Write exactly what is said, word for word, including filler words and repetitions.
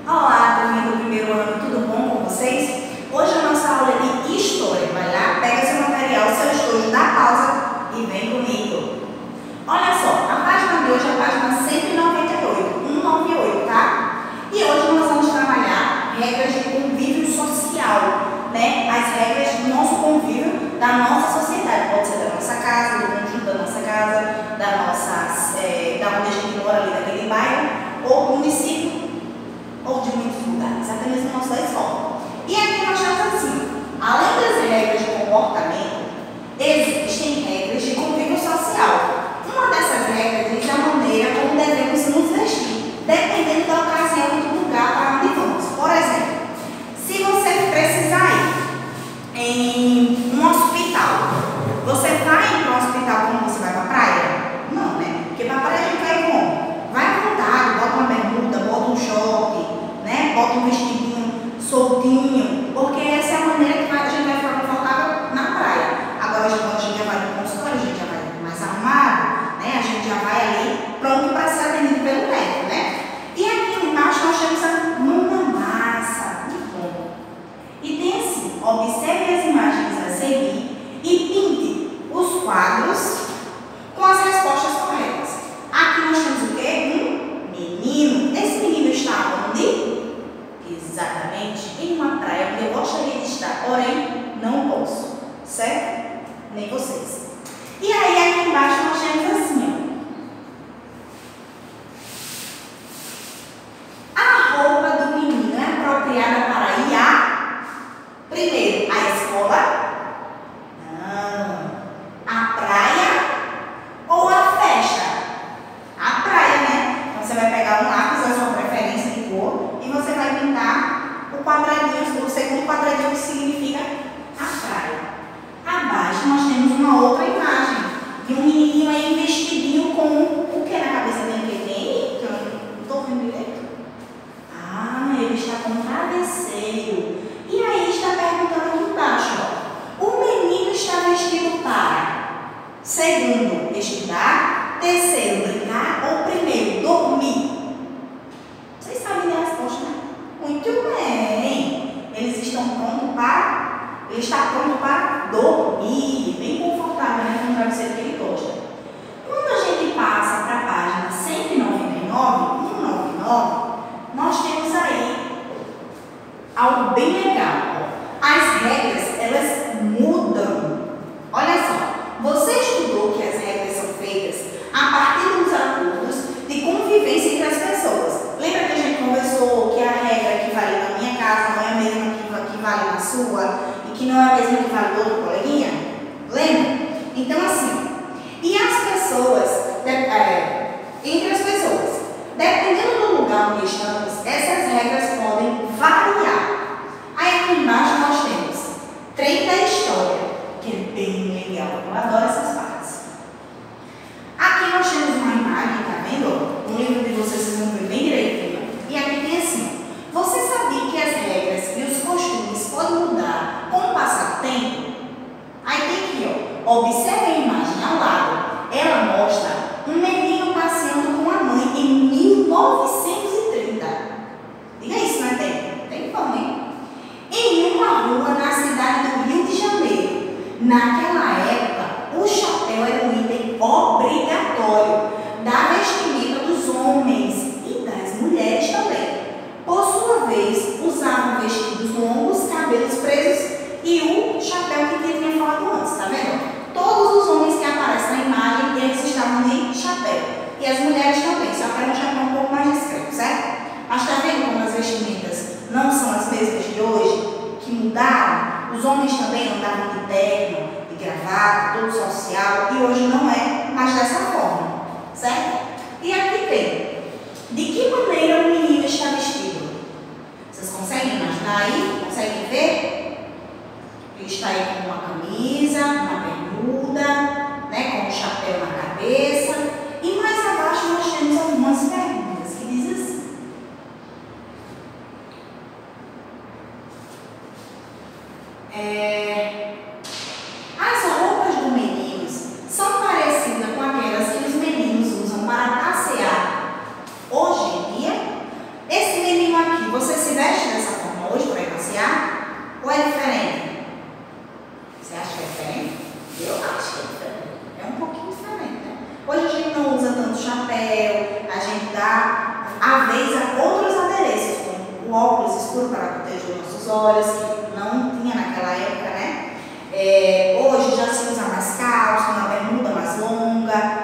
Olá, turminha do primeiro ano, tudo bom com vocês? Hoje a nossa aula é de História. Vai lá, pega seu material, seu estojo, dá pausa e vem comigo. Olha só, a página de hoje é a página cento e noventa e oito, cento e noventa e oito, tá? E hoje nós vamos trabalhar regras de convívio social, né? As regras do nosso convívio da nossa sociedade. Pode ser da nossa casa, do conjunto da nossa casa, da nossa, é, da onde a gente mora ali naquele bairro, ou do município, ou de muitos lugares, até mesmo na nossa escola. E aqui nós temos assim, além das regras de comportamento, existem regras de convívio social. Uma dessas regras diz a maneira como devemos nos vestir, dependendo da ocasião e do lugar para onde vamos. Por exemplo, se você precisar ir em um hospital, você vai para o hospital como você vai para a praia? Não, né? Porque para a praia a gente vai como? Vai à vontade, bota uma bermuda, bota um short, né? Bota um vestidinho soltinho, porque essa é a maneira que a gente vai ficar confortável na praia. Agora, a gente já vai no consultório, a gente já vai mais arrumado, né? A gente já vai ali pronto para ser atendido pelo médico, né? E aqui embaixo nós temos a mão massa, muito bom. E tem assim, observe as imagens a seguir e pinte os quadros com as respostas corretas. Aqui nós temos o quê? Um menino. Esse menino está onde? Exatamente em uma praia onde eu gostaria de estar, porém não posso, certo? Nem vocês. E aí aqui embaixo nós temos assim, ó. A roupa do menino é apropriada para ir a, primeiro, a escola? Não. A praia ou a festa? A praia, né? Então você vai pegar um lápis da sua preferência de cor e você vai pintar o quadradinho, o segundo quadradinho que significa a praia. Abaixo nós temos uma outra imagem de um menininho aí vestidinho com o que na cabeça dele que tem? Que eu não estou vendo direito. Ah, ele está com um travesseiro. E aí está perguntando aqui embaixo, ó. O menino está vestido para, segundo, estudar, terceiro, brincar ou primeiro, dormir? Vocês sabem a resposta, né? Muito bem. Eles estão prontos para... Ele está pronto para dormir. Bem confortável, né? Com o travesseiro que ele gosta. Quando a gente passa para a página cento e noventa e nove, cento e noventa e nove, nós temos aí algo bem legal. As regras, elas mudam. Olha só. Você estudou que as regras são feitas a partir dos acordos de convivência entre as pessoas. Lembra que a gente conversou que a regra que vale na minha casa não é a mesma que vale na sua e que não é a mesma que vale do outro coleguinha? Lembra? Então, assim, e as pessoas, é, entre as pessoas, dependendo do lugar onde estamos, essas regras podem variar. Aí aqui embaixo nós temos trem da história, que é bem legal, eu adoro essas partes. Aqui nós temos uma imagem, tá vendo? No livro de vocês, vocês vão ver bem direitinho. E aqui tem assim, você sabia que as regras e os costumes podem mudar com o passar do tempo? Aí tem aqui, ó, observe a imagem ao lado. Ela mostra um menino passeando com a mãe em mil novecentos e trinta. Diga isso, não é tempo? Tem como, hein? Em uma rua na cidade do Rio de Janeiro. Naquela época, o chapéu era um item obrigatório da vestimenta dos homens e das mulheres também. Por sua vez, usavam vestidos longos, cabelos presos e o chapéu que eu tinha falado antes, tá vendo? Todos os homens que aparecem na imagem, eles estavam de chapéu. E as mulheres também, só que era um chapéu um pouco mais discreto, certo? Mas tá vendo como as vestimentas não são as mesmas de hoje, que mudaram? Os homens também andavam de terno, de gravata, todo social, e hoje não é mais dessa forma, certo? E aqui tem, de que maneira o menino está vestido? Vocês conseguem imaginar aí? Conseguem ver? Ele está aí com uma camisa, uma bermuda, né, com um chapéu na cabeça. E mais abaixo nós temos algumas perguntas que dizem assim. É, as roupas dos meninos são parecidas com aquelas que os meninos usam para passear hoje em dia? Esse menino aqui, Ou é diferente? Você acha que é diferente? Eu acho que é diferente. É um pouquinho diferente, né? Hoje a gente não usa tanto chapéu, a gente dá, às vezes, a outros adereços, como o óculos escuro para proteger os nossos olhos, que não tinha naquela época, né? É, hoje já se usa mais calça, uma bermuda mais longa.